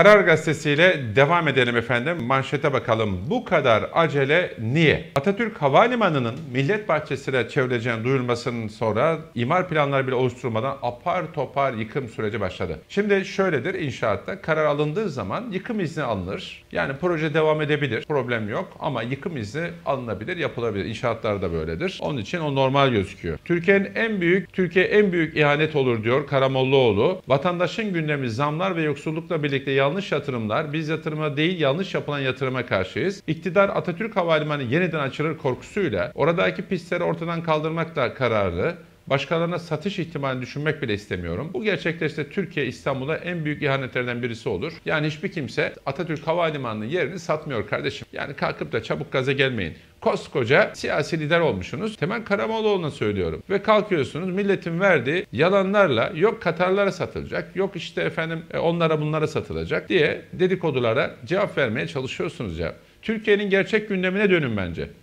Karar Gazetesi'yle devam edelim efendim. Manşete bakalım. Bu kadar acele niye? Atatürk Havalimanı'nın Millet Bahçesi'ne çevrileceğinin duyurulmasının sonra imar planları bile oluşturulmadan apar topar yıkım süreci başladı. Şimdi şöyledir, inşaatta karar alındığı zaman yıkım izni alınır. Yani proje devam edebilir, problem yok ama yıkım izni alınabilir, yapılabilir. İnşaatlar da böyledir. Onun için o normal gözüküyor. Türkiye en büyük ihanet olur diyor Karamollaoğlu. Vatandaşın gündemi zamlar ve yoksullukla birlikte yanlış yatırımlar. Biz yatırıma değil yanlış yapılan yatırıma karşıyız. İktidar Atatürk Havalimanı yeniden açılır korkusuyla oradaki pistleri ortadan kaldırmakla kararlı. Başkalarına satış ihtimalini düşünmek bile istemiyorum. Bu gerçekleşte Türkiye İstanbul'a en büyük ihanetlerden birisi olur. Yani hiçbir kimse Atatürk Havalimanı'nın yerini satmıyor kardeşim. Yani kalkıp da çabuk gaza gelmeyin. Koskoca siyasi lider olmuşsunuz. Temel Karamollaoğlu'na söylüyorum. Ve kalkıyorsunuz milletin verdiği yalanlarla yok Katarlara satılacak, yok işte efendim onlara bunlara satılacak diye dedikodulara cevap vermeye çalışıyorsunuz ya. Türkiye'nin gerçek gündemine dönün bence.